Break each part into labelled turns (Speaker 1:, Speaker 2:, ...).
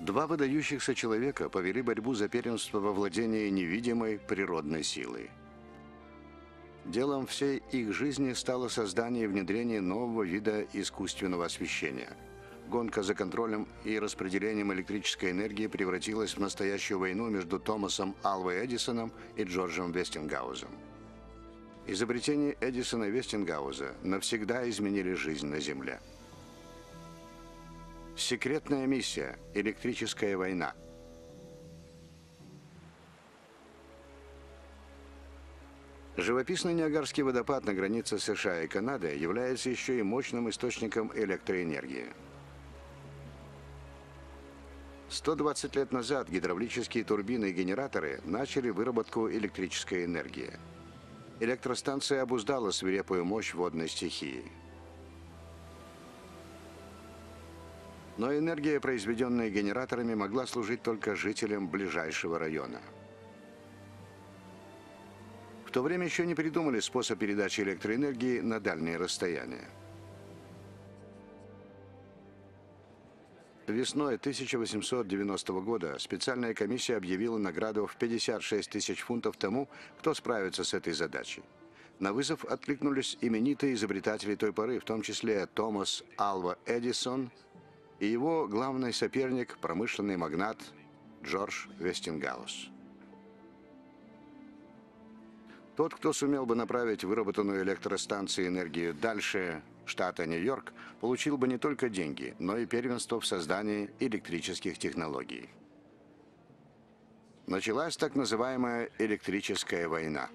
Speaker 1: Два выдающихся человека повели борьбу за первенство во владении невидимой природной силой. Делом всей их жизни стало создание и внедрение нового вида искусственного освещения. Гонка за контролем и распределением электрической энергии превратилась в настоящую войну между Томасом Альвой Эдисоном и Джорджем Вестингаузом. Изобретения Эдисона и Вестингауза навсегда изменили жизнь на Земле. Секретная миссия. Электрическая война. Живописный Ниагарский водопад на границе США и Канады является еще и мощным источником электроэнергии. 120 лет назад гидравлические турбины и генераторы начали выработку электрической энергии. Электростанция обуздала свирепую мощь водной стихии. Но энергия, произведенная генераторами, могла служить только жителям ближайшего района. В то время еще не придумали способ передачи электроэнергии на дальние расстояния. Весной 1890 года специальная комиссия объявила награду в 56 тысяч фунтов тому, кто справится с этой задачей. На вызов откликнулись именитые изобретатели той поры, в том числе Томас Альва Эдисон и его главный соперник, промышленный магнат Джордж Вестингауз. Тот, кто сумел бы направить выработанную электростанцией энергию дальше штата Нью-Йорк, получил бы не только деньги, но и первенство в создании электрических технологий. Началась так называемая электрическая война.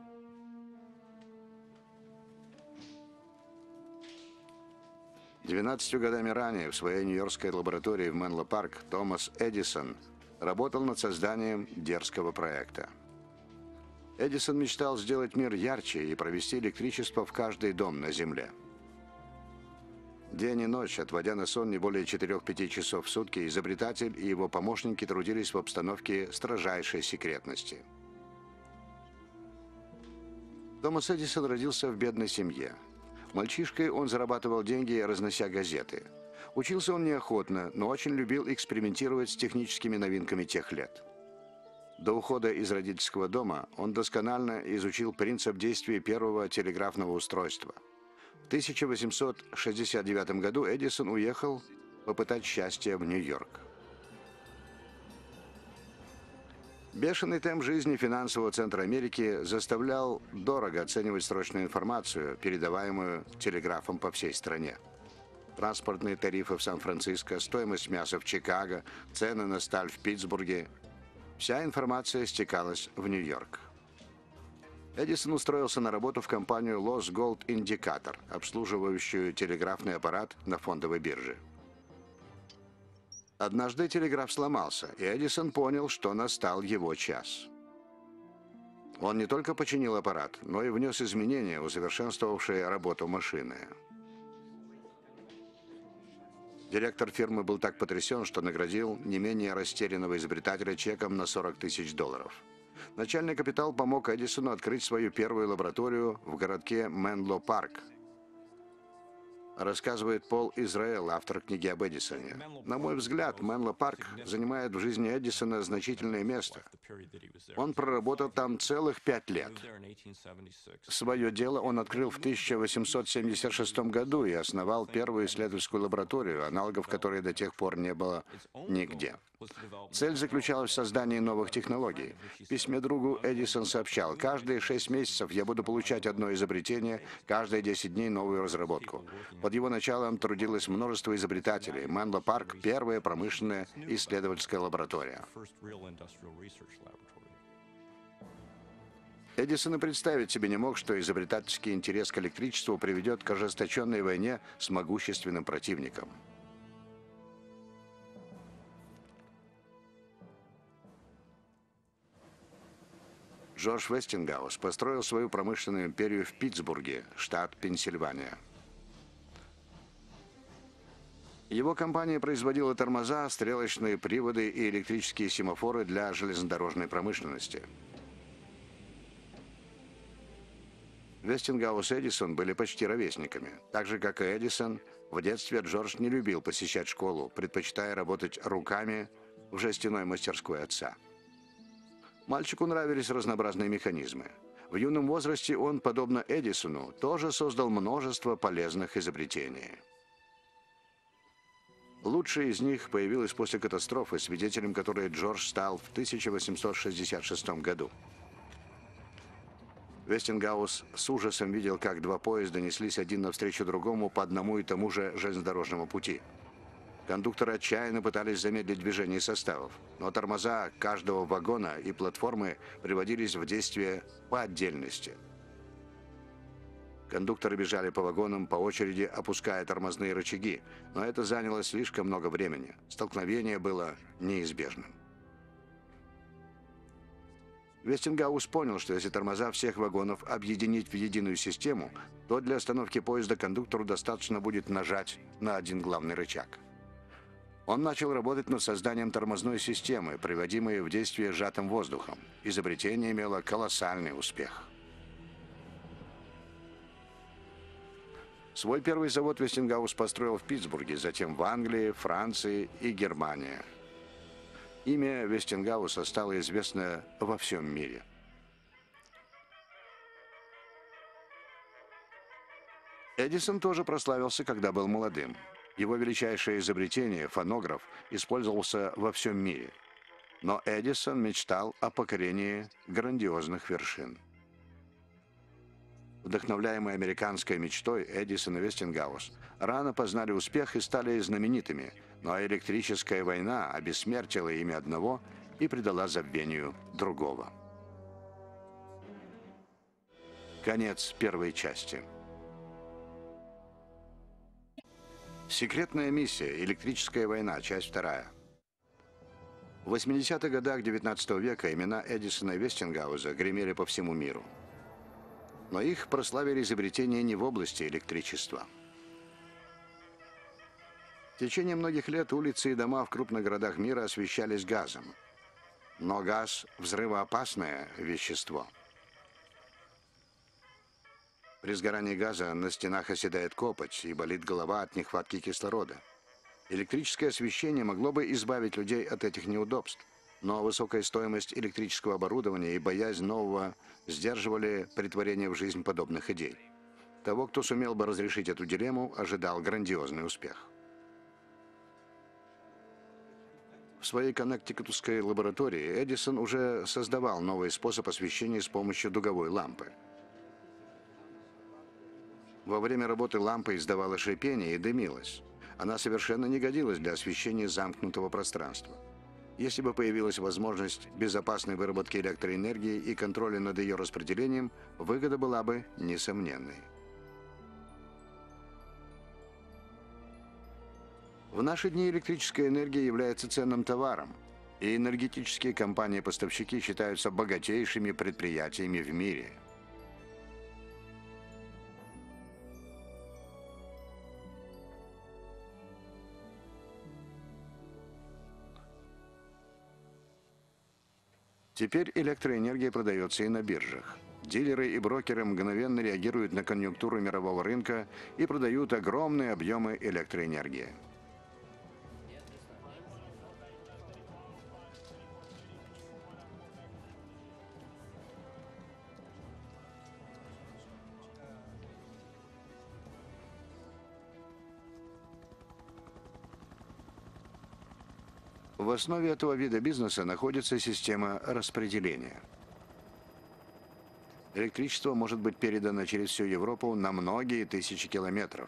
Speaker 1: Двенадцатью годами ранее в своей нью-йоркской лаборатории в Менло-Парк Томас Эдисон работал над созданием дерзкого проекта. Эдисон мечтал сделать мир ярче и провести электричество в каждый дом на Земле. День и ночь, отводя на сон не более 4-5 часов в сутки, изобретатель и его помощники трудились в обстановке строжайшей секретности. Томас Эдисон родился в бедной семье. Мальчишкой он зарабатывал деньги, разнося газеты. Учился он неохотно, но очень любил экспериментировать с техническими новинками тех лет. До ухода из родительского дома он досконально изучил принцип действия первого телеграфного устройства. В 1869 году Эдисон уехал попытать счастье в Нью-Йорк. Бешеный темп жизни финансового центра Америки заставлял дорого оценивать срочную информацию, передаваемую телеграфом по всей стране. Транспортные тарифы в Сан-Франциско, стоимость мяса в Чикаго, цены на сталь в Питтсбурге. Вся информация стекалась в Нью-Йорк. Эдисон устроился на работу в компанию Lost Gold Indicator, обслуживающую телеграфный аппарат на фондовой бирже. Однажды телеграф сломался, и Эдисон понял, что настал его час. Он не только починил аппарат, но и внес изменения, усовершенствовавшие работу машины. Директор фирмы был так потрясен, что наградил не менее растерянного изобретателя чеком на $40 тысяч. Начальный капитал помог Эдисону открыть свою первую лабораторию в городке Менло-Парк. Рассказывает Пол Израэл, автор книги об Эдисоне. На мой взгляд, Менло-Парк занимает в жизни Эдисона значительное место. Он проработал там целых 5 лет. Свое дело он открыл в 1876 году и основал первую исследовательскую лабораторию, аналогов которой до тех пор не было нигде. Цель заключалась в создании новых технологий. В письме другу Эдисон сообщал: «Каждые 6 месяцев я буду получать одно изобретение, каждые 10 дней новую разработку». Под его началом трудилось множество изобретателей. Менло-Парк – первая промышленная исследовательская лаборатория. Эдисон и представить себе не мог, что изобретательский интерес к электричеству приведет к ожесточенной войне с могущественным противником. Джордж Вестингауз построил свою промышленную империю в Питтсбурге, штат Пенсильвания. Его компания производила тормоза, стрелочные приводы и электрические семафоры для железнодорожной промышленности. Вестингауз и Эдисон были почти ровесниками. Так же, как и Эдисон, в детстве Джордж не любил посещать школу, предпочитая работать руками в жестяной мастерской отца. Мальчику нравились разнообразные механизмы. В юном возрасте он, подобно Эдисону, тоже создал множество полезных изобретений. Лучшее из них появилось после катастрофы, свидетелем которой Джордж стал в 1866 году. Вестингаус с ужасом видел, как два поезда неслись один навстречу другому по одному и тому же железнодорожному пути. Кондукторы отчаянно пытались замедлить движение составов, но тормоза каждого вагона и платформы приводились в действие по отдельности. Кондукторы бежали по вагонам, по очереди опуская тормозные рычаги, но это заняло слишком много времени. Столкновение было неизбежным. Вестингаус понял, что если тормоза всех вагонов объединить в единую систему, то для остановки поезда кондуктору достаточно будет нажать на один главный рычаг. Он начал работать над созданием тормозной системы, приводимой в действие сжатым воздухом. Изобретение имело колоссальный успех. Свой первый завод Вестингаус построил в Питтсбурге, затем в Англии, Франции и Германии. Имя Вестингауса стало известно во всем мире. Эдисон тоже прославился, когда был молодым. Его величайшее изобретение, фонограф, использовался во всем мире. Но Эдисон мечтал о покорении грандиозных вершин. Вдохновляемые американской мечтой, Эдисон и Вестингаус рано познали успех и стали знаменитыми, но электрическая война обессмертила имя одного и придала забвению другого. Конец первой части. Секретная миссия. Электрическая война. Часть вторая. В 80-х годах XIX века имена Эдисона и Вестингауза гремели по всему миру. Но их прославили изобретения не в области электричества. В течение многих лет улицы и дома в крупных городах мира освещались газом. Но газ – взрывоопасное вещество. При сгорании газа на стенах оседает копоть и болит голова от нехватки кислорода. Электрическое освещение могло бы избавить людей от этих неудобств, но высокая стоимость электрического оборудования и боязнь нового сдерживали претворение в жизнь подобных идей. Того, кто сумел бы разрешить эту дилемму, ожидал грандиозный успех. В своей коннектикутской лаборатории Эдисон уже создавал новый способ освещения с помощью дуговой лампы. Во время работы лампа издавала шипение и дымилась. Она совершенно не годилась для освещения замкнутого пространства. Если бы появилась возможность безопасной выработки электроэнергии и контроля над ее распределением, выгода была бы несомненной. В наши дни электрическая энергия является ценным товаром, и энергетические компании-поставщики считаются богатейшими предприятиями в мире. Теперь электроэнергия продается и на биржах. Дилеры и брокеры мгновенно реагируют на конъюнктуру мирового рынка и продают огромные объемы электроэнергии. В основе этого вида бизнеса находится система распределения. Электричество может быть передано через всю Европу на многие тысячи километров.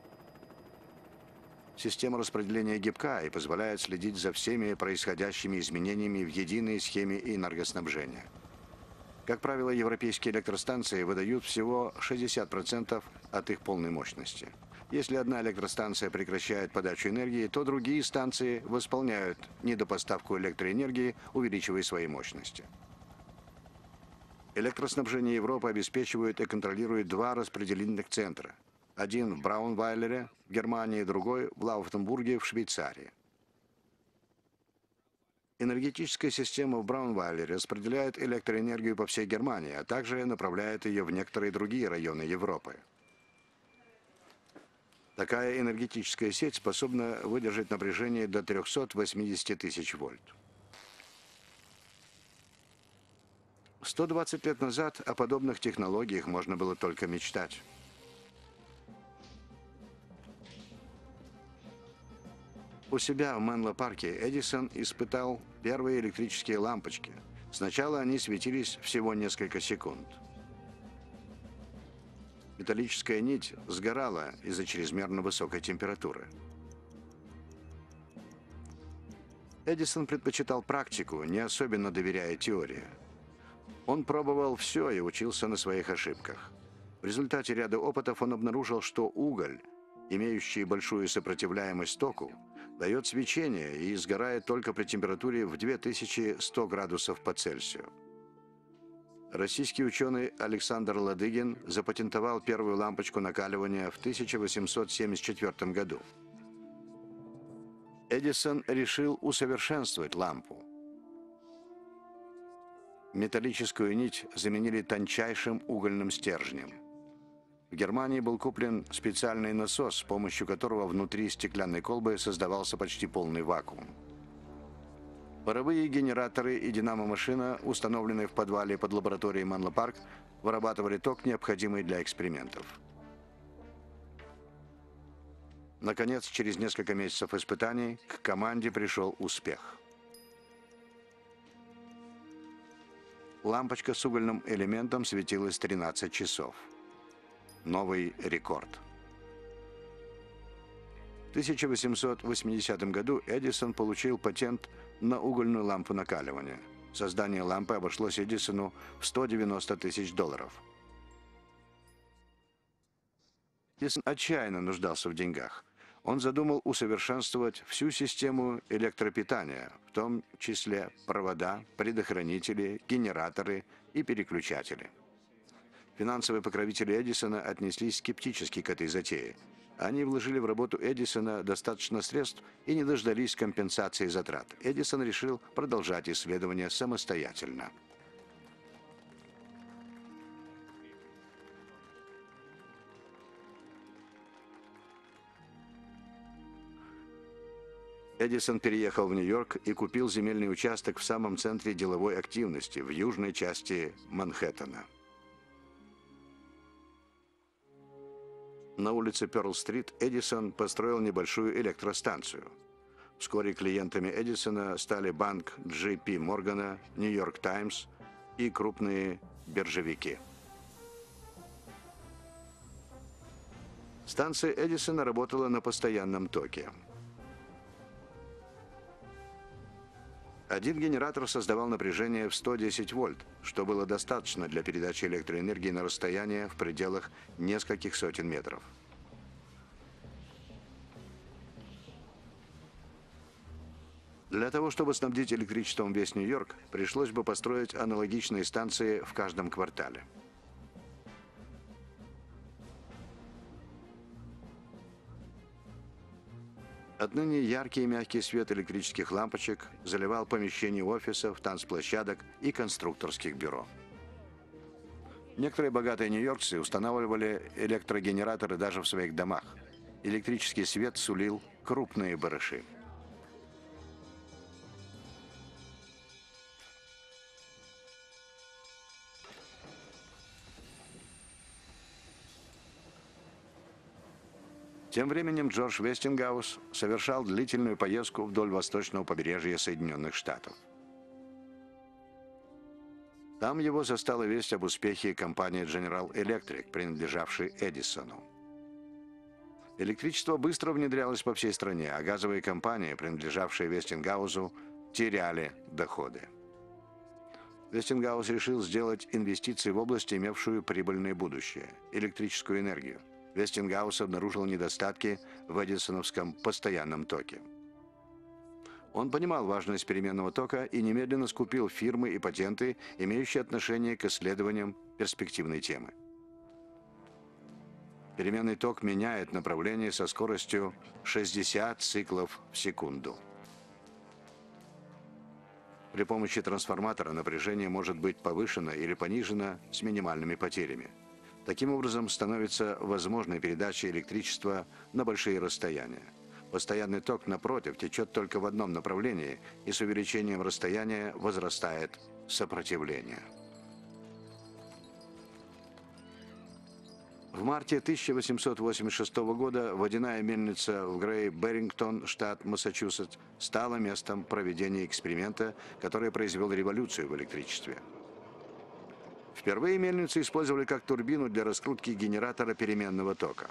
Speaker 1: Система распределения гибка и позволяет следить за всеми происходящими изменениями в единой схеме энергоснабжения. Как правило, европейские электростанции выдают всего 60% от их полной мощности. Если одна электростанция прекращает подачу энергии, то другие станции восполняют недопоставку электроэнергии, увеличивая свои мощности. Электроснабжение Европы обеспечивают и контролируют два распределительных центра. Один в Браунвайлере, в Германии, другой в Лауфтенбурге, в Швейцарии. Энергетическая система в Браунвайлере распределяет электроэнергию по всей Германии, а также направляет ее в некоторые другие районы Европы. Такая энергетическая сеть способна выдержать напряжение до 380 тысяч вольт. 120 лет назад о подобных технологиях можно было только мечтать. У себя в Менло-парке Эдисон испытал первые электрические лампочки. Сначала они светились всего несколько секунд. Металлическая нить сгорала из-за чрезмерно высокой температуры. Эдисон предпочитал практику, не особенно доверяя теории. Он пробовал все и учился на своих ошибках. В результате ряда опытов он обнаружил, что уголь, имеющий большую сопротивляемость току, дает свечение и сгорает только при температуре в 2100 градусов по Цельсию. Российский ученый Александр Ладыгин запатентовал первую лампочку накаливания в 1874 году. Эдисон решил усовершенствовать лампу. Металлическую нить заменили тончайшим угольным стержнем. В Германии был куплен специальный насос, с помощью которого внутри стеклянной колбы создавался почти полный вакуум. Паровые генераторы и динамо-машина, установленные в подвале под лабораторией Менло-парк, вырабатывали ток, необходимый для экспериментов. Наконец, через несколько месяцев испытаний к команде пришел успех. Лампочка с угольным элементом светилась 13 часов. Новый рекорд. В 1880 году Эдисон получил патент на угольную лампу накаливания. Создание лампы обошлось Эдисону в $190 тысяч. Эдисон отчаянно нуждался в деньгах. Он задумал усовершенствовать всю систему электропитания, в том числе провода, предохранители, генераторы и переключатели. Финансовые покровители Эдисона отнеслись скептически к этой затее. Они вложили в работу Эдисона достаточно средств и не дождались компенсации затрат. Эдисон решил продолжать исследования самостоятельно. Эдисон переехал в Нью-Йорк и купил земельный участок в самом центре деловой активности, в южной части Манхэттена. На улице Пёрл-стрит Эдисон построил небольшую электростанцию. Вскоре клиентами Эдисона стали банк Джей-Пи Моргана, Нью-Йорк Таймс и крупные биржевики. Станция Эдисона работала на постоянном токе. Один генератор создавал напряжение в 110 вольт, что было достаточно для передачи электроэнергии на расстояние в пределах нескольких сотен метров. Для того, чтобы снабдить электричеством весь Нью-Йорк, пришлось бы построить аналогичные станции в каждом квартале. Отныне яркий и мягкий свет электрических лампочек заливал помещения офисов, танцплощадок и конструкторских бюро. Некоторые богатые нью-йоркцы устанавливали электрогенераторы даже в своих домах. Электрический свет сулил крупные барыши. Тем временем Джордж Вестингаус совершал длительную поездку вдоль восточного побережья Соединенных Штатов. Там его застала весть об успехе компании General Electric, принадлежавшей Эдисону. Электричество быстро внедрялось по всей стране, а газовые компании, принадлежавшие Вестингаузу, теряли доходы. Вестингаус решил сделать инвестиции в область, имевшую прибыльное будущее – электрическую энергию. Вестингаус обнаружил недостатки в эдисоновском постоянном токе. Он понимал важность переменного тока и немедленно скупил фирмы и патенты, имеющие отношение к исследованиям перспективной темы. Переменный ток меняет направление со скоростью 60 циклов в секунду. При помощи трансформатора напряжение может быть повышено или понижено с минимальными потерями. Таким образом, становится возможной передача электричества на большие расстояния. Постоянный ток, напротив, течет только в одном направлении, и с увеличением расстояния возрастает сопротивление. В марте 1886 года водяная мельница в Грей-Беррингтон, штат Массачусетс, стала местом проведения эксперимента, который произвел революцию в электричестве. Впервые мельницу использовали как турбину для раскрутки генератора переменного тока.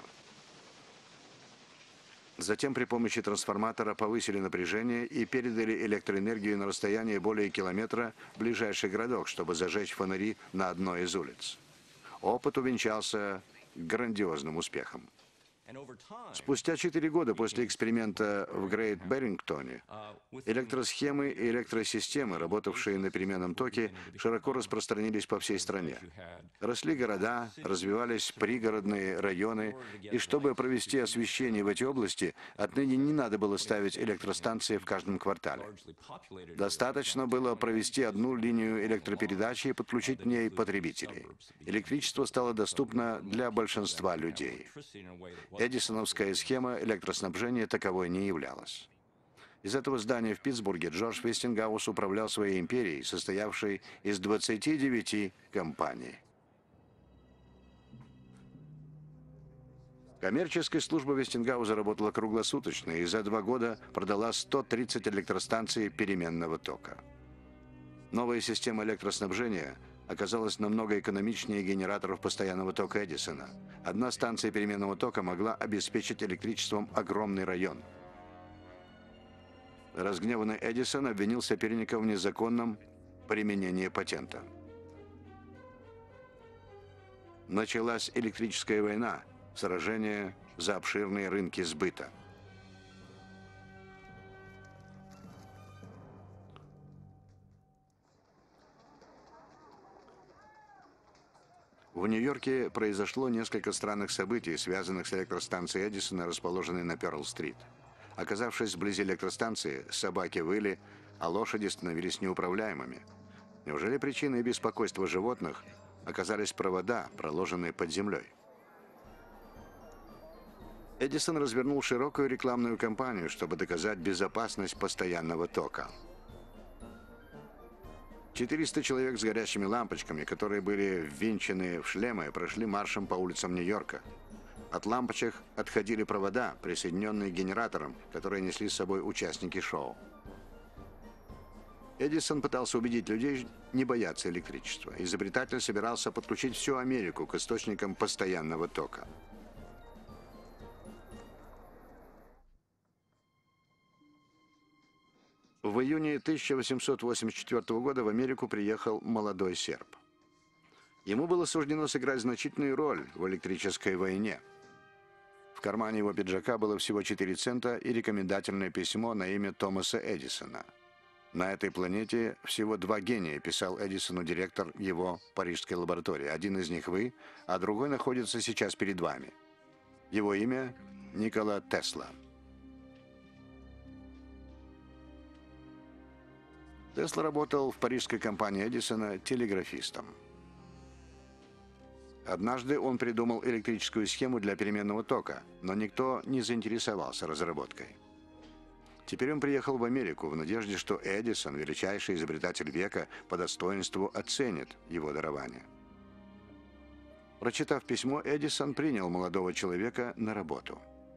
Speaker 1: Затем при помощи трансформатора повысили напряжение и передали электроэнергию на расстояние более километра в ближайший городок, чтобы зажечь фонари на одной из улиц. Опыт увенчался грандиозным успехом. Спустя 4 года после эксперимента в Грейт-Беррингтоне электросхемы и электросистемы, работавшие на переменном токе, широко распространились по всей стране. Росли города, развивались пригородные районы, и чтобы провести освещение в эти области, отныне не надо было ставить электростанции в каждом квартале. Достаточно было провести одну линию электропередачи и подключить к ней потребителей. Электричество стало доступно для большинства людей. Эдисоновская схема электроснабжения таковой не являлась. Из этого здания в Питтсбурге Джордж Вестингаус управлял своей империей, состоявшей из 29 компаний. Коммерческая служба Вестингауза работала круглосуточно и за 2 года продала 130 электростанций переменного тока. Новая система электроснабжения оказалась намного экономичнее генераторов постоянного тока Эдисона. Одна станция переменного тока могла обеспечить электричеством огромный район. Разгневанный Эдисон обвинил соперника в незаконном применении патента. Началась электрическая война, сражение за обширные рынки сбыта. В Нью-Йорке произошло несколько странных событий, связанных с электростанцией Эдисона, расположенной на Пёрл-стрит. Оказавшись вблизи электростанции, собаки выли, а лошади становились неуправляемыми. Неужели причиной беспокойства животных оказались провода, проложенные под землей? Эдисон развернул широкую рекламную кампанию, чтобы доказать безопасность постоянного тока. 400 человек с горящими лампочками, которые были ввинчены в шлемы, прошли маршем по улицам Нью-Йорка. От лампочек отходили провода, присоединенные к генераторам, которые несли с собой участники шоу. Эдисон пытался убедить людей не бояться электричества. Изобретатель собирался подключить всю Америку к источникам постоянного тока. В июне 1884 года в Америку приехал молодой серб. Ему было суждено сыграть значительную роль в электрической войне. В кармане его пиджака было всего 4 цента и рекомендательное письмо на имя Томаса Эдисона. На этой планете всего 2 гения, писал Эдисону директор его парижской лаборатории. Один из них вы, а другой находится сейчас перед вами. Его имя – Никола Тесла. Тесла работал в парижской компании Эдисона телеграфистом. Однажды он придумал электрическую схему для переменного тока, но никто не заинтересовался разработкой. Теперь он приехал в Америку в надежде, что Эдисон, величайший изобретатель века, по достоинству оценит его дарование. Прочитав письмо, Эдисон принял молодого человека на работу.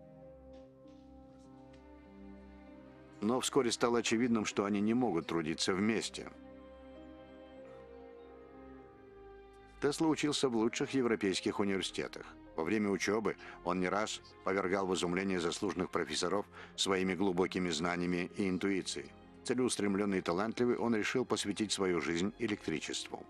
Speaker 1: Но вскоре стало очевидным, что они не могут трудиться вместе. Тесла учился в лучших европейских университетах. Во время учебы он не раз повергал в изумление заслуженных профессоров своими глубокими знаниями и интуицией. Целеустремленный и талантливый, он решил посвятить свою жизнь электричеству.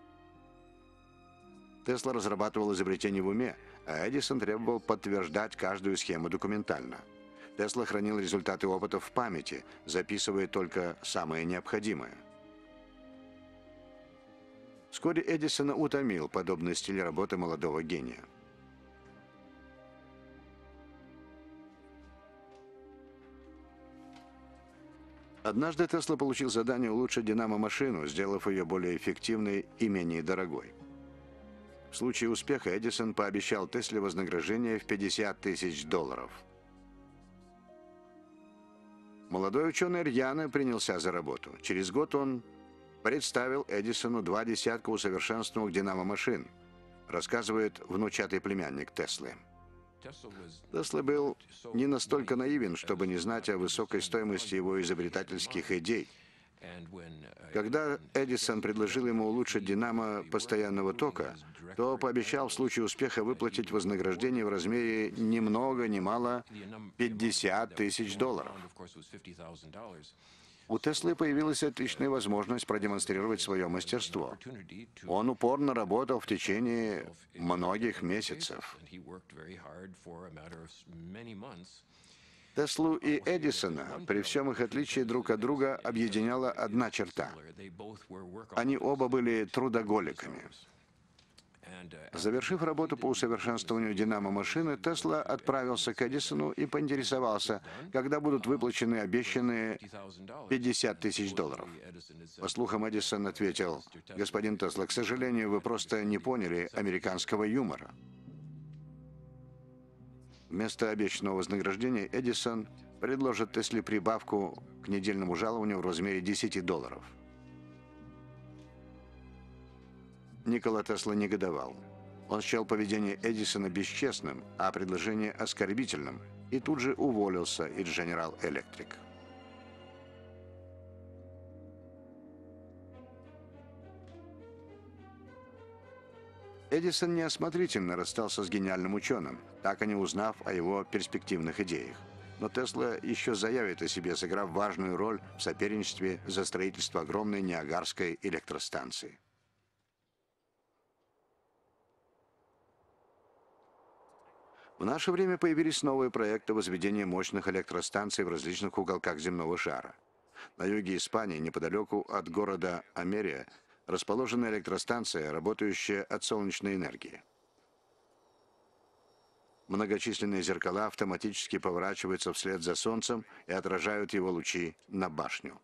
Speaker 1: Тесла разрабатывал изобретение в уме, а Эдисон требовал подтверждать каждую схему документально. Тесла хранил результаты опытов в памяти, записывая только самое необходимое. Вскоре Эдисона утомил подобный стиль работы молодого гения. Однажды Тесла получил задание улучшить динамо-машину, сделав ее более эффективной и менее дорогой. В случае успеха Эдисон пообещал Тесле вознаграждение в $50 000. Молодой ученый рьяно принялся за работу. Через год он представил Эдисону 2 десятка усовершенствованных динамо-машин, рассказывает внучатый племянник Теслы. Тесла был не настолько наивен, чтобы не знать о высокой стоимости его изобретательских идей. Когда Эдисон предложил ему улучшить динамо постоянного тока, то пообещал в случае успеха выплатить вознаграждение в размере ни много ни мало $50 000. У Теслы появилась отличная возможность продемонстрировать свое мастерство. Он упорно работал в течение многих месяцев. Теслу и Эдисона, при всем их отличии друг от друга, объединяла одна черта. Они оба были трудоголиками. Завершив работу по усовершенствованию динамо-машины, Тесла отправился к Эдисону и поинтересовался, когда будут выплачены обещанные $50 000. По слухам, Эдисон ответил: «Господин Тесла, к сожалению, вы просто не поняли американского юмора». Вместо обещанного вознаграждения Эдисон предложит Тесле прибавку к недельному жалованию в размере $10. Никола Тесла негодовал. Он счел поведение Эдисона бесчестным, а предложение оскорбительным, и тут же уволился из General Electric. Эдисон неосмотрительно расстался с гениальным ученым, так и не узнав о его перспективных идеях. Но Тесла еще заявит о себе, сыграв важную роль в соперничестве за строительство огромной Ниагарской электростанции. В наше время появились новые проекты возведения мощных электростанций в различных уголках земного шара. На юге Испании, неподалеку от города Америя, расположена электростанция, работающая от солнечной энергии. Многочисленные зеркала автоматически поворачиваются вслед за Солнцем и отражают его лучи на башню.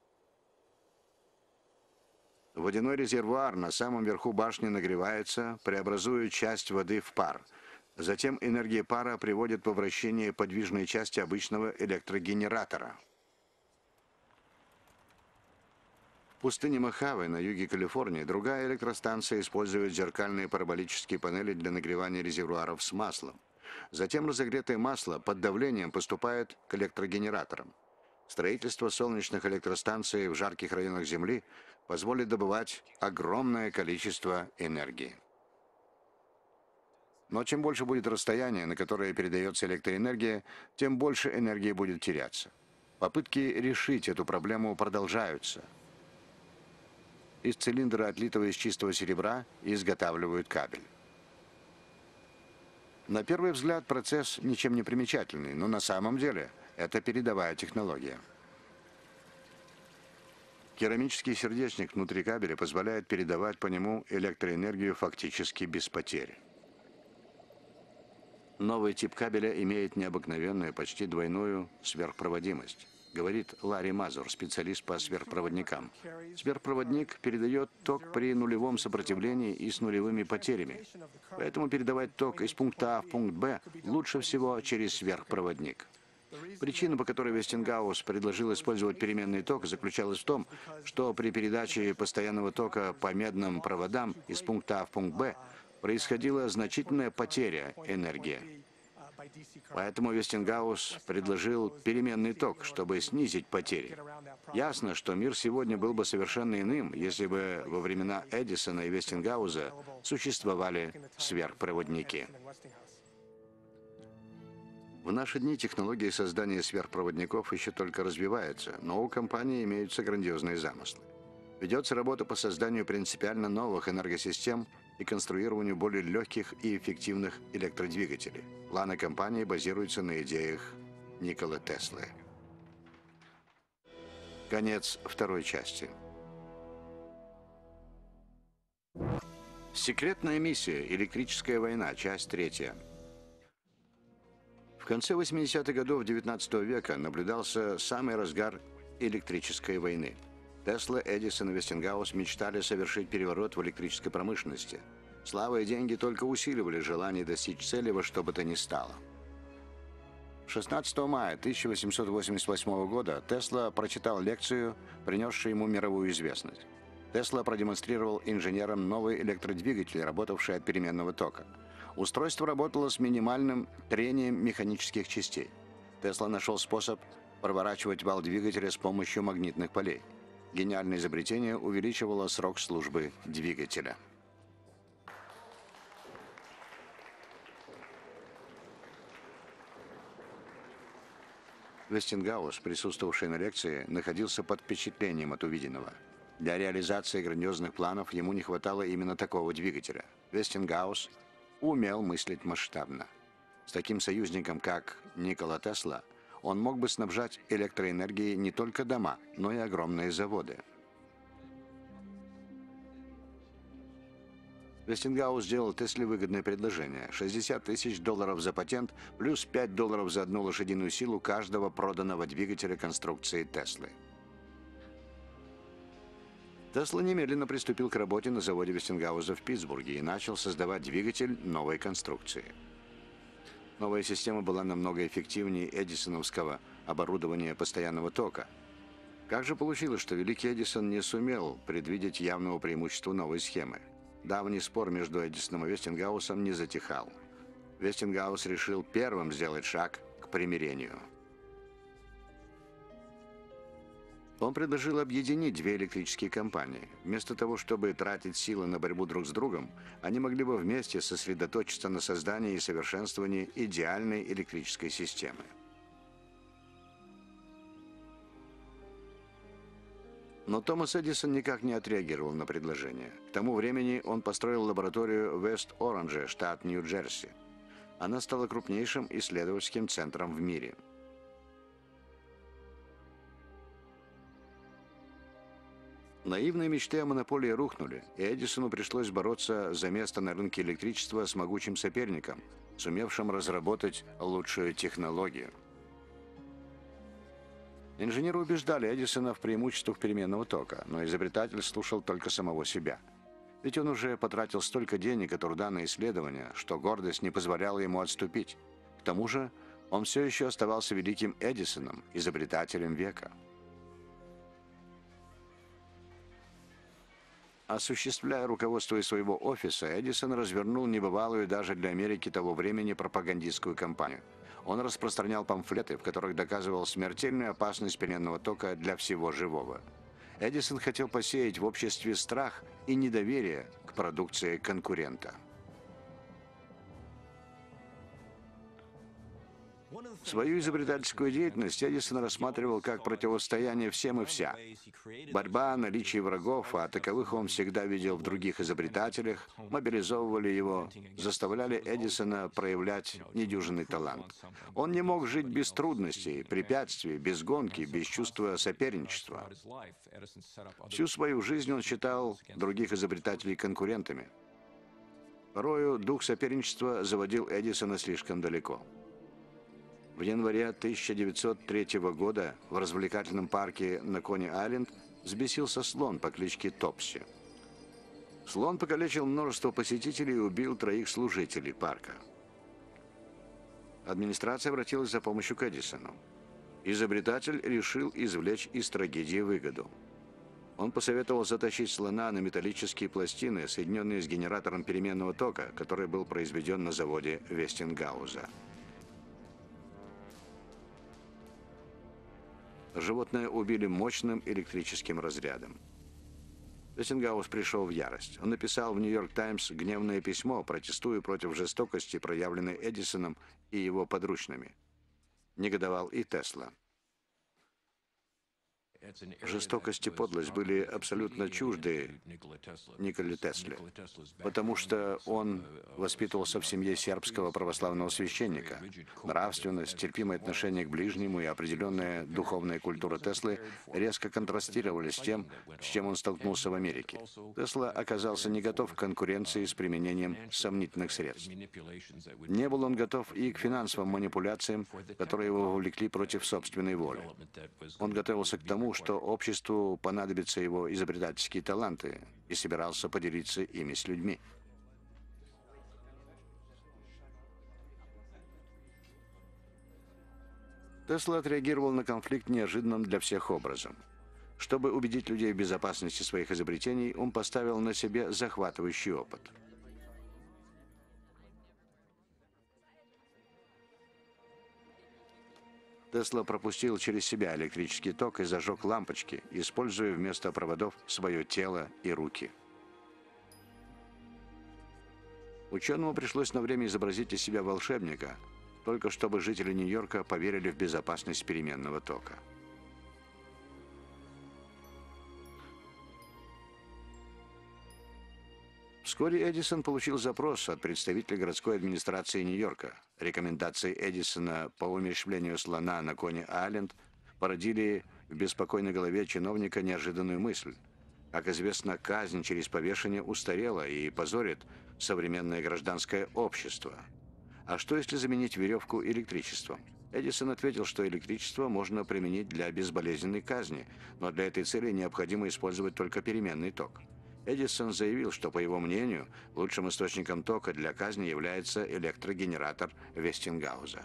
Speaker 1: Водяной резервуар на самом верху башни нагревается, преобразуя часть воды в пар. Затем энергия пара приводит во вращение подвижные части обычного электрогенератора. В пустыне Мохаве на юге Калифорнии другая электростанция использует зеркальные параболические панели для нагревания резервуаров с маслом. Затем разогретое масло под давлением поступает к электрогенераторам. Строительство солнечных электростанций в жарких районах Земли позволит добывать огромное количество энергии. Но чем больше будет расстояние, на которое передается электроэнергия, тем больше энергии будет теряться. Попытки решить эту проблему продолжаются. Из цилиндра, отлитого из чистого серебра, изготавливают кабель. На первый взгляд процесс ничем не примечательный, но на самом деле это передовая технология. Керамический сердечник внутри кабеля позволяет передавать по нему электроэнергию фактически без потери. Новый тип кабеля имеет необыкновенную, почти двойную сверхпроводимость, говорит Ларри Мазур, специалист по сверхпроводникам. Сверхпроводник передает ток при нулевом сопротивлении и с нулевыми потерями. Поэтому передавать ток из пункта А в пункт Б лучше всего через сверхпроводник. Причина, по которой Вестингаус предложил использовать переменный ток, заключалась в том, что при передаче постоянного тока по медным проводам из пункта А в пункт Б происходила значительная потеря энергии. Поэтому Вестингаус предложил переменный ток, чтобы снизить потери. Ясно, что мир сегодня был бы совершенно иным, если бы во времена Эдисона и Вестингауза существовали сверхпроводники. В наши дни технология создания сверхпроводников еще только развивается, но у компании имеются грандиозные замыслы. Ведется работа по созданию принципиально новых энергосистем и конструированию более легких и эффективных электродвигателей. Планы компании базируются на идеях Николы Теслы. Конец второй части. Секретная миссия. Электрическая война. Часть 3. В конце 80-х годов XIX века наблюдался самый разгар электрической войны. Тесла, Эдисон и Вестингаус мечтали совершить переворот в электрической промышленности. Слава и деньги только усиливали желание достичь цели во что бы то ни стало. 16 мая 1888 года Тесла прочитал лекцию, принесшую ему мировую известность. Тесла продемонстрировал инженерам новый электродвигатель, работавший от переменного тока. Устройство работало с минимальным трением механических частей. Тесла нашел способ проворачивать вал двигателя с помощью магнитных полей. Гениальное изобретение увеличивало срок службы двигателя. Вестингаус, присутствовавший на лекции, находился под впечатлением от увиденного. Для реализации грандиозных планов ему не хватало именно такого двигателя. Вестингаус умел мыслить масштабно. С таким союзником, как Никола Тесла, он мог бы снабжать электроэнергией не только дома, но и огромные заводы. Вестингаус сделал Тесле выгодное предложение – $60 тысяч за патент плюс $5 за одну лошадиную силу каждого проданного двигателя конструкции Теслы. Тесла немедленно приступил к работе на заводе Вестингауза в Питтсбурге и начал создавать двигатель новой конструкции. Новая система была намного эффективнее эдисоновского оборудования постоянного тока. Как же получилось, что великий Эдисон не сумел предвидеть явного преимущества новой схемы? Давний спор между Эдисоном и Вестингаусом не затихал. Вестингаус решил первым сделать шаг к примирению. Он предложил объединить две электрические компании. Вместо того, чтобы тратить силы на борьбу друг с другом, они могли бы вместе сосредоточиться на создании и совершенствовании идеальной электрической системы. Но Томас Эдисон никак не отреагировал на предложение. К тому времени он построил лабораторию в Вест-Оранже, штат Нью-Джерси. Она стала крупнейшим исследовательским центром в мире. Наивные мечты о монополии рухнули, и Эдисону пришлось бороться за место на рынке электричества с могучим соперником, сумевшим разработать лучшую технологию. Инженеры убеждали Эдисона в преимуществах переменного тока, но изобретатель слушал только самого себя. Ведь он уже потратил столько денег и труда на исследования, что гордость не позволяла ему отступить. К тому же он все еще оставался великим Эдисоном, изобретателем века. Осуществляя руководство из своего офиса, Эдисон развернул небывалую даже для Америки того времени пропагандистскую кампанию. Он распространял памфлеты, в которых доказывал смертельную опасность переменного тока для всего живого. Эдисон хотел посеять в обществе страх и недоверие к продукции конкурента. Свою изобретательскую деятельность Эдисон рассматривал как противостояние всем и вся. Борьба о наличии врагов, а таковых он всегда видел в других изобретателях, мобилизовывали его, заставляли Эдисона проявлять недюжинный талант. Он не мог жить без трудностей, препятствий, без гонки, без чувства соперничества. Всю свою жизнь он считал других изобретателей конкурентами. Порою дух соперничества заводил Эдисона слишком далеко. В январе 1903 года в развлекательном парке на Кони-Айленд взбесился слон по кличке Топси. Слон покалечил множество посетителей и убил 3 служителей парка. Администрация обратилась за помощью к Эдисону. Изобретатель решил извлечь из трагедии выгоду. Он посоветовал затащить слона на металлические пластины, соединенные с генератором переменного тока, который был произведен на заводе Вестингауза. Животное убили мощным электрическим разрядом. Вестингаус пришел в ярость. Он написал в «Нью-Йорк Таймс» гневное письмо, протестуя против жестокости, проявленной Эдисоном и его подручными. Негодовал и Тесла. Жестокость и подлость были абсолютно чужды Николе Тесле, потому что он воспитывался в семье сербского православного священника. Нравственность, терпимое отношение к ближнему и определенная духовная культура Теслы резко контрастировали с тем, с чем он столкнулся в Америке. Тесла оказался не готов к конкуренции с применением сомнительных средств. Не был он готов и к финансовым манипуляциям, которые его вовлекли против собственной воли. Он готовился к тому, что обществу понадобятся его изобретательские таланты, и собирался поделиться ими с людьми. Тесла отреагировал на конфликт неожиданным для всех образом. Чтобы убедить людей в безопасности своих изобретений, он поставил на себе захватывающий опыт. Тесла пропустил через себя электрический ток и зажег лампочки, используя вместо проводов свое тело и руки. Ученому пришлось на время изобразить из себя волшебника, только чтобы жители Нью-Йорка поверили в безопасность переменного тока. Вскоре Эдисон получил запрос от представителя городской администрации Нью-Йорка. Рекомендации Эдисона по умерщвлению слона на Кони-Айленд породили в беспокойной голове чиновника неожиданную мысль. Как известно, казнь через повешение устарела и позорит современное гражданское общество. А что, если заменить веревку электричеством? Эдисон ответил, что электричество можно применить для безболезненной казни, но для этой цели необходимо использовать только переменный ток. Эдисон заявил, что, по его мнению, лучшим источником тока для казни является электрогенератор Вестингауза.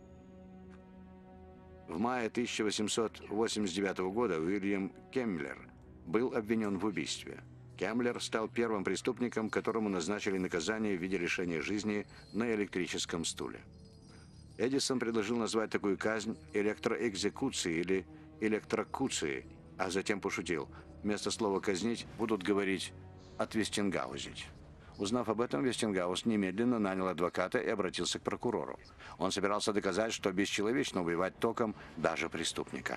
Speaker 1: В мае 1889 года Уильям Кеммлер был обвинен в убийстве. Кеммлер стал первым преступником, которому назначили наказание в виде лишения жизни на электрическом стуле. Эдисон предложил назвать такую казнь электроэкзекуцией или электрокуцией, а затем пошутил: вместо слова «казнить» будут говорить «отвестингаузить». Узнав об этом, Вестингаус немедленно нанял адвоката и обратился к прокурору. Он собирался доказать, что бесчеловечно убивать током даже преступника.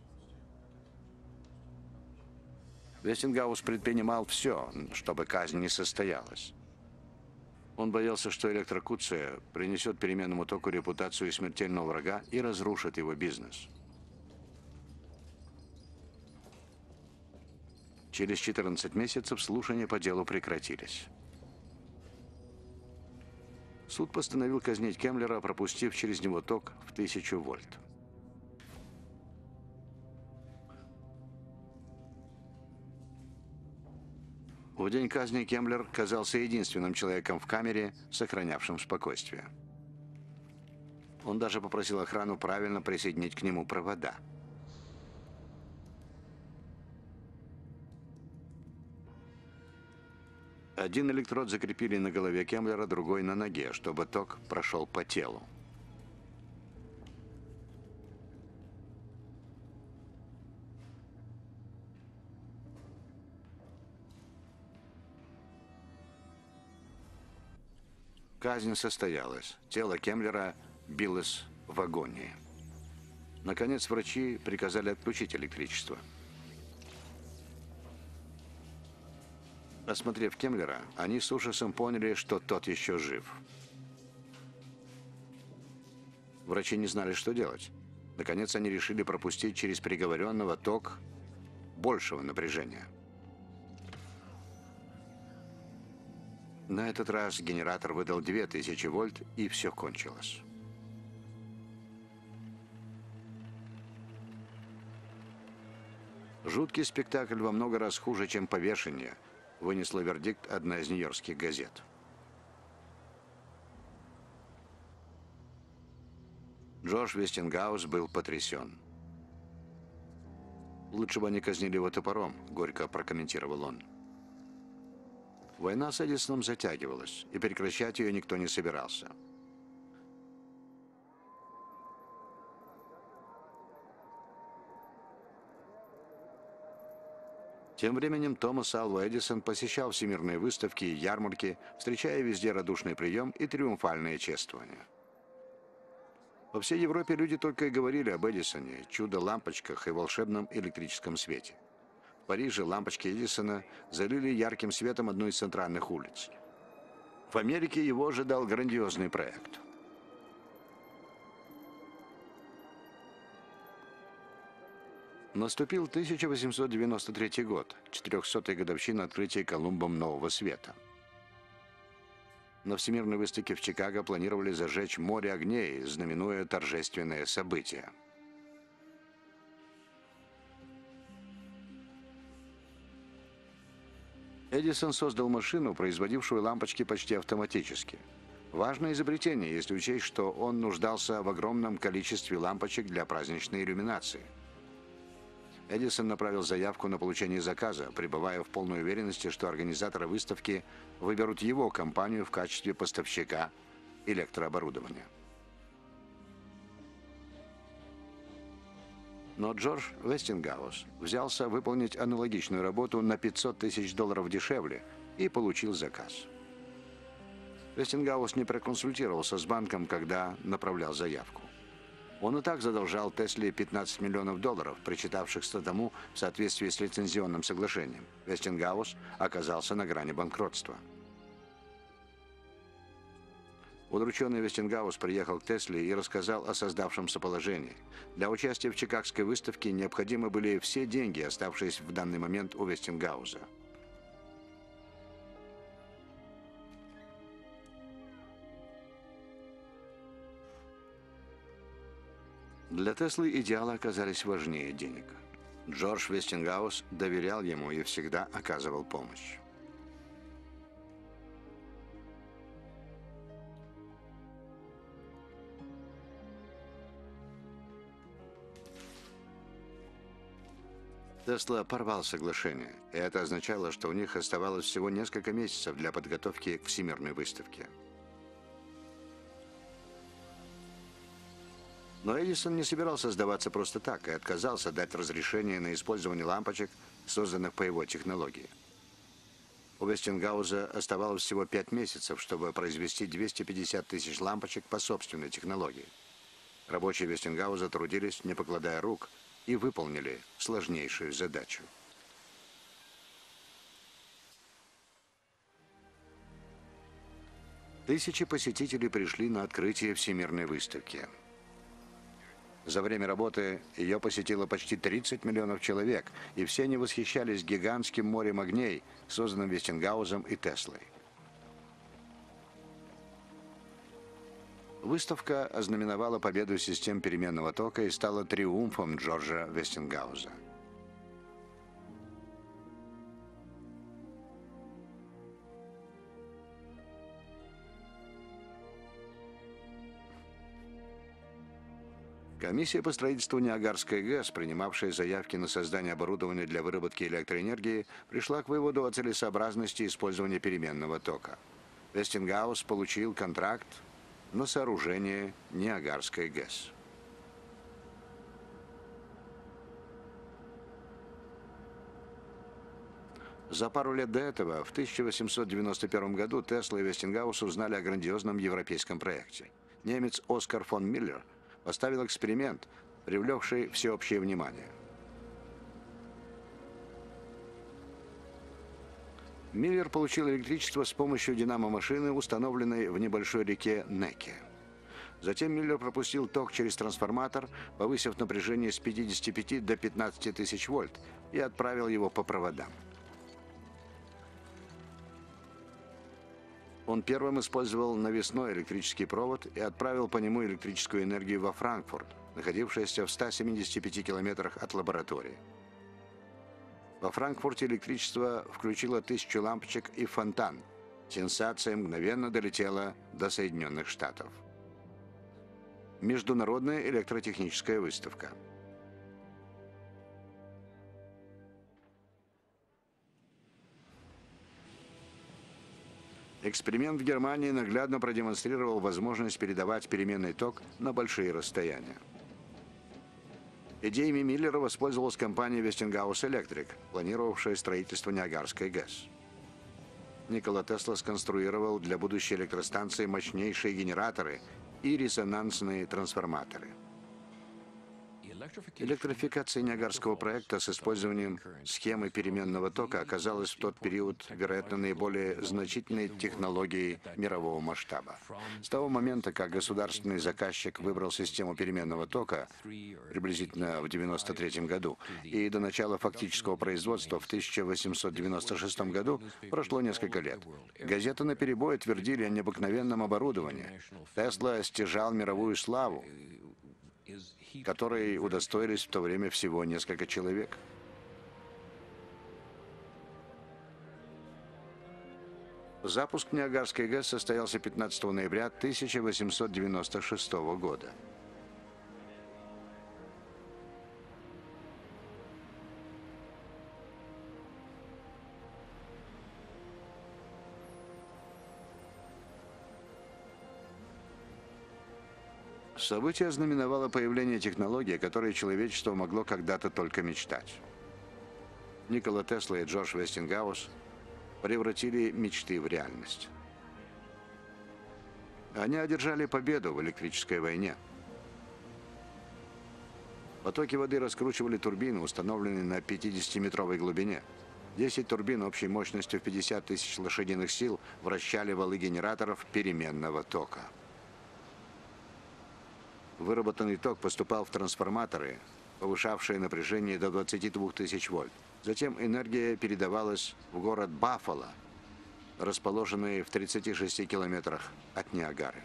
Speaker 1: Вестингаус предпринимал все, чтобы казнь не состоялась. Он боялся, что электрокуция принесет переменному току репутацию смертельного врага и разрушит его бизнес. Через 14 месяцев слушания по делу прекратились. Суд постановил казнить Кеммлера, пропустив через него ток в 1000 вольт. В день казни Кеммлер казался единственным человеком в камере, сохранявшим спокойствие. Он даже попросил охрану правильно присоединить к нему провода. Один электрод закрепили на голове Кеммлера, другой на ноге, чтобы ток прошел по телу. Казнь состоялась. Тело Кеммлера билось в агонии. Наконец, врачи приказали отключить электричество. Осмотрев Кеммлера, они с ужасом поняли, что тот еще жив. Врачи не знали, что делать. Наконец, они решили пропустить через приговоренного ток большего напряжения. На этот раз генератор выдал 2000 вольт, и все кончилось. Жуткий спектакль во много раз хуже, чем повешение, вынесла вердикт одна из нью-йоркских газет. Джордж Вестингаус был потрясен. «Лучше бы они казнили его топором», — горько прокомментировал он. Война с Эдисоном затягивалась, и прекращать ее никто не собирался. Тем временем Томас Алва Эдисон посещал всемирные выставки и ярмарки, встречая везде радушный прием и триумфальные чествования. Во всей Европе люди только и говорили об Эдисоне, чудо-лампочках и волшебном электрическом свете. В Париже лампочки Эдисона залили ярким светом одну из центральных улиц. В Америке его ожидал грандиозный проект. Наступил 1893 год, 400-я годовщина открытия Колумбом Нового Света. На Всемирной выставке в Чикаго планировали зажечь море огней, знаменуя торжественное событие. Эдисон создал машину, производившую лампочки почти автоматически. Важное изобретение, если учесть, что он нуждался в огромном количестве лампочек для праздничной иллюминации. Эдисон направил заявку на получение заказа, пребывая в полной уверенности, что организаторы выставки выберут его компанию в качестве поставщика электрооборудования. Но Джордж Вестингаус взялся выполнить аналогичную работу на $500 тысяч дешевле и получил заказ. Вестингаус не проконсультировался с банком, когда направлял заявку. Он и так задолжал Тесле $15 миллионов, причитавшихся тому в соответствии с лицензионным соглашением. Вестингаус оказался на грани банкротства. Удрученный Вестингаус приехал к Тесле и рассказал о создавшемся положении. Для участия в Чикагской выставке необходимы были все деньги, оставшиеся в данный момент у Вестингауза. Для Теслы идеалы оказались важнее денег. Джордж Вестингаус доверял ему и всегда оказывал помощь. Тесла порвал соглашение, и это означало, что у них оставалось всего несколько месяцев для подготовки к Всемирной выставке. Но Эдисон не собирался сдаваться просто так и отказался дать разрешение на использование лампочек, созданных по его технологии. У Вестингауза оставалось всего 5 месяцев, чтобы произвести 250 тысяч лампочек по собственной технологии. Рабочие Вестингауза трудились, не покладая рук, и выполнили сложнейшую задачу. Тысячи посетителей пришли на открытие Всемирной выставки. За время работы ее посетило почти 30 миллионов человек, и все они восхищались гигантским морем огней, созданным Вестингаузом и Теслой. Выставка ознаменовала победу систем переменного тока и стала триумфом Джорджа Вестингауза. Комиссия по строительству Ниагарской ГЭС, принимавшая заявки на создание оборудования для выработки электроэнергии, пришла к выводу о целесообразности использования переменного тока. Вестингаус получил контракт на сооружение Ниагарской ГЭС. За пару лет до этого, в 1891 году, Тесла и Вестингаус узнали о грандиозном европейском проекте. Немец Оскар фон Миллер поставил эксперимент, привлекший всеобщее внимание. Миллер получил электричество с помощью динамо-машины, установленной в небольшой реке Неке. Затем Миллер пропустил ток через трансформатор, повысив напряжение с 55 до 15 тысяч вольт, и отправил его по проводам. Он первым использовал навесной электрический провод и отправил по нему электрическую энергию во Франкфурт, находившийся в 175 километрах от лаборатории. Во Франкфурте электричество включило 1000 лампочек и фонтан. Сенсация мгновенно долетела до Соединенных Штатов. Международная электротехническая выставка. Эксперимент в Германии наглядно продемонстрировал возможность передавать переменный ток на большие расстояния. Идеями Миллера воспользовалась компания Westinghouse Electric, планировавшая строительство Ниагарской ГЭС. Никола Тесла сконструировал для будущей электростанции мощнейшие генераторы и резонансные трансформаторы. Электрификация Ниагарского проекта с использованием схемы переменного тока оказалась в тот период, вероятно, наиболее значительной технологией мирового масштаба. С того момента, как государственный заказчик выбрал систему переменного тока, приблизительно в 1993 году, и до начала фактического производства в 1896 году, прошло несколько лет. Газеты наперебой твердили о необыкновенном оборудовании. Тесла стяжал мировую славу, которой удостоились в то время всего несколько человек. Запуск Ниагарской ГЭС состоялся 15 ноября 1896 года. Событие ознаменовало появление технологии, о которой человечество могло когда-то только мечтать. Никола Тесла и Джордж Вестингаус превратили мечты в реальность. Они одержали победу в электрической войне. Потоки воды раскручивали турбины, установленные на 50-метровой глубине. 10 турбин общей мощностью в 50 тысяч лошадиных сил вращали валы генераторов переменного тока. Выработанный ток поступал в трансформаторы, повышавшие напряжение до 22 тысяч вольт. Затем энергия передавалась в город Баффало, расположенный в 36 километрах от Ниагары.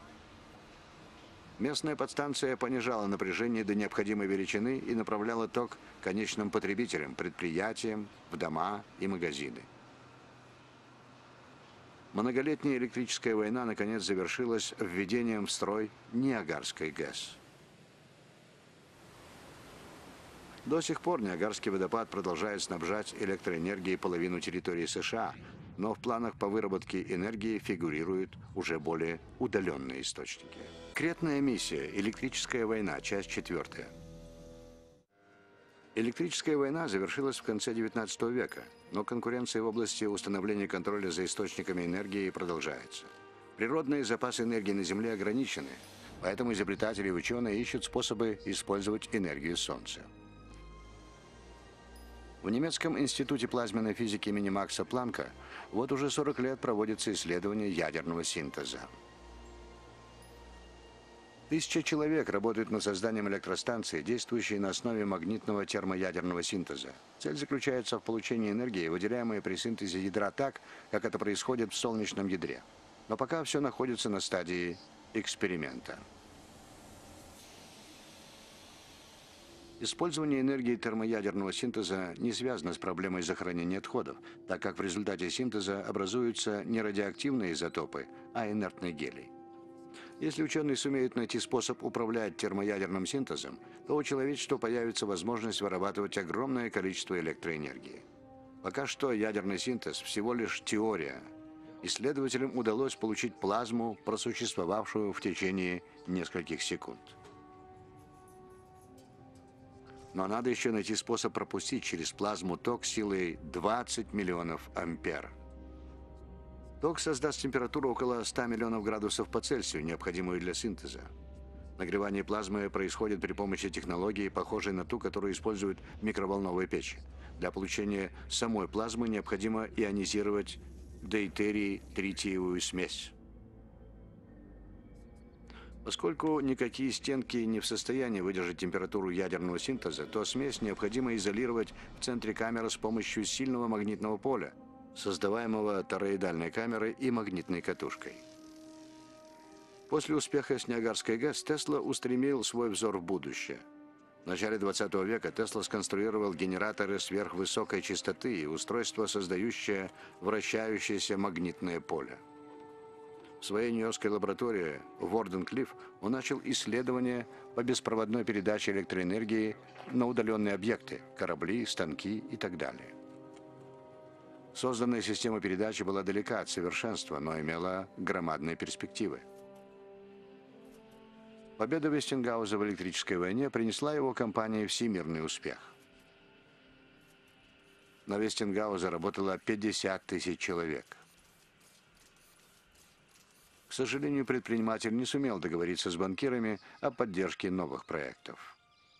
Speaker 1: Местная подстанция понижала напряжение до необходимой величины и направляла ток конечным потребителям, предприятиям, в дома и магазины. Многолетняя электрическая война наконец завершилась введением в строй Ниагарской ГЭС. До сих пор Ниагарский водопад продолжает снабжать электроэнергией половину территории США, но в планах по выработке энергии фигурируют уже более удаленные источники. Секретная миссия «Электрическая война», часть 4. Электрическая война завершилась в конце XIX века, но конкуренция в области установления контроля за источниками энергии продолжается. Природные запасы энергии на Земле ограничены, поэтому изобретатели и ученые ищут способы использовать энергию Солнца. В немецком институте плазменной физики имени Макса Планка вот уже 40 лет проводится исследование ядерного синтеза. 1000 человек работают над созданием электростанции, действующей на основе магнитного термоядерного синтеза. Цель заключается в получении энергии, выделяемой при синтезе ядра так, как это происходит в солнечном ядре. Но пока все находится на стадии эксперимента. Использование энергии термоядерного синтеза не связано с проблемой захоронения отходов, так как в результате синтеза образуются не радиоактивные изотопы, а инертный гелий. Если ученые сумеют найти способ управлять термоядерным синтезом, то у человечества появится возможность вырабатывать огромное количество электроэнергии. Пока что ядерный синтез всего лишь теория. Исследователям удалось получить плазму, просуществовавшую в течение нескольких секунд. Но надо еще найти способ пропустить через плазму ток силой 20 миллионов ампер. Ток создаст температуру около 100 миллионов градусов по Цельсию, необходимую для синтеза. Нагревание плазмы происходит при помощи технологии, похожей на ту, которую используют в микроволновой печи. Для получения самой плазмы необходимо ионизировать дейтерий-тритиевую смесь. Поскольку никакие стенки не в состоянии выдержать температуру ядерного синтеза, то смесь необходимо изолировать в центре камеры с помощью сильного магнитного поля, создаваемого тороидальной камерой и магнитной катушкой. После успеха с Ниагарской ГЭС Тесла устремил свой взор в будущее. В начале 20 века Тесла сконструировал генераторы сверхвысокой частоты и устройство, создающее вращающееся магнитное поле. В своей нью-йоркской лаборатории в Ворден-Клифф он начал исследования по беспроводной передаче электроэнергии на удаленные объекты – корабли, станки и так далее. Созданная система передачи была далека от совершенства, но имела громадные перспективы. Победа Вестингауза в электрической войне принесла его компании всемирный успех. На Вестингауза работало 50 тысяч человек. К сожалению, предприниматель не сумел договориться с банкирами о поддержке новых проектов.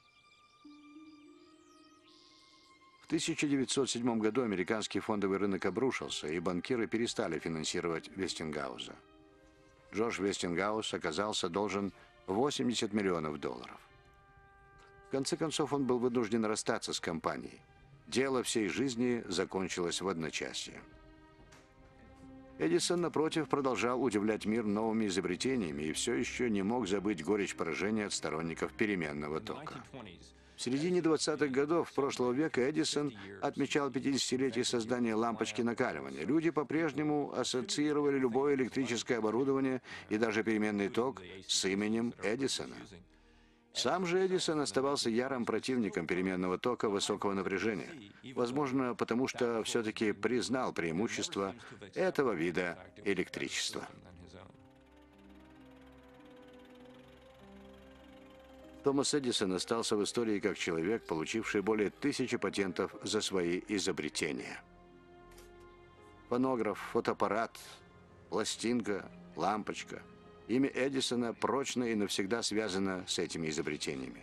Speaker 1: В 1907 году американский фондовый рынок обрушился, и банкиры перестали финансировать Вестингауза. Джордж Вестингаус оказался должен $80 миллионов. В конце концов, он был вынужден расстаться с компанией. Дело всей жизни закончилось в одночасье. Эдисон, напротив, продолжал удивлять мир новыми изобретениями и все еще не мог забыть горечь поражения от сторонников переменного тока. В середине 20-х годов прошлого века Эдисон отмечал 50-летие создания лампочки накаливания. Люди по-прежнему ассоциировали любое электрическое оборудование и даже переменный ток с именем Эдисона. Сам же Эдисон оставался ярым противником переменного тока высокого напряжения. Возможно, потому что все-таки признал преимущество этого вида электричества. Томас Эдисон остался в истории как человек, получивший более 1000 патентов за свои изобретения. Фонограф, фотоаппарат, пластинка, лампочка. Имя Эдисона прочно и навсегда связано с этими изобретениями.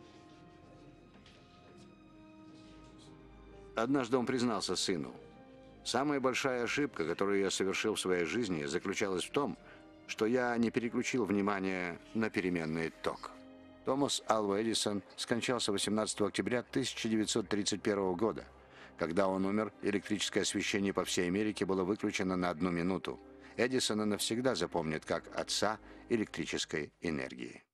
Speaker 1: Однажды он признался сыну: «Самая большая ошибка, которую я совершил в своей жизни, заключалась в том, что я не переключил внимание на переменный ток». Томас Альва Эдисон скончался 18 октября 1931 года. Когда он умер, электрическое освещение по всей Америке было выключено на 1 минуту. Эдисона навсегда запомнят как отца электрической энергии.